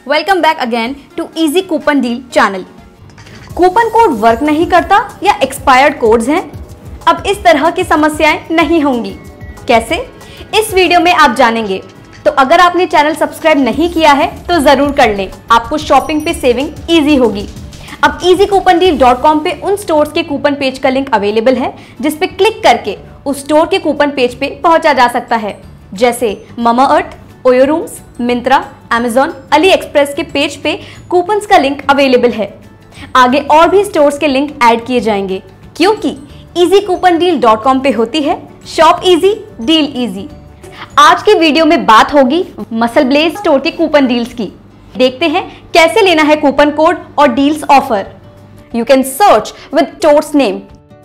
Welcome back again to easy coupon deal channel. Coupon code work नहीं करता या expired codes हैं? अब इस तरह की समस्याएं नहीं होंगी। कैसे? इस वीडियो में आप जानेंगे। तो अगर आपने चैनल सब्सक्राइब नहीं किया है तो जरूर कर लें, आपको शॉपिंग पे सेविंग इजी होगी। अब easycoupondeal.com पे उन स्टोर्स के कूपन पेज का लिंक अवेलेबल है जिस पे क्लिक करके उस स्टोर के कूपन पेज पे पहुंचा जा सकता है, जैसे Mamaearth, OYO rooms, Myntra, Amazon, AliExpress के पेज पे कूपन्स का लिंक अवेलेबल है। आगे और भी स्टोर्स के लिंक ऐड किए जाएंगे क्योंकि easycoupondeal.com पे होती है शॉप इजी डील इजी। आज के वीडियो में बात होगी मसल ब्लेज स्टोर के कूपन डील्स की। देखते हैं कैसे लेना है कूपन कोड और deals offer. You can search with stores name.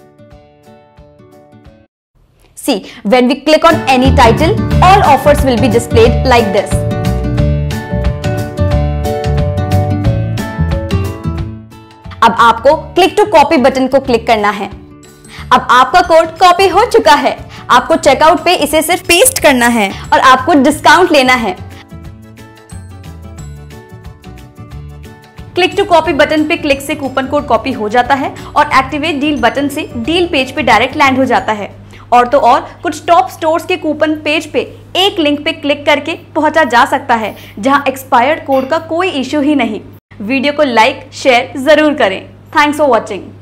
See, when we click on any title, all offers will be displayed like this. अब आपको क्लिक टू कॉपी बटन को क्लिक करना है। अब आपका कोड कॉपी हो चुका है। आपको चेकआउट पे इसे सिर्फ पेस्ट करना है और आपको डिस्काउंट लेना है। क्लिक टू कॉपी बटन पे क्लिक से कूपन कोड कॉपी हो जाता है और एक्टिवेट डील बटन से डील पेज पे डायरेक्ट लैंड हो जाता है। और तो और कुछ टॉप स्टोर्स के कूपन पेज पे एक लिंक पे क्लिक करके पहुंचा जा सकता है जहां एक्सपायर्ड कोड का कोई इश्यू ही नहीं। वीडियो को लाइक शेयर जरूर करें। Thanks for watching.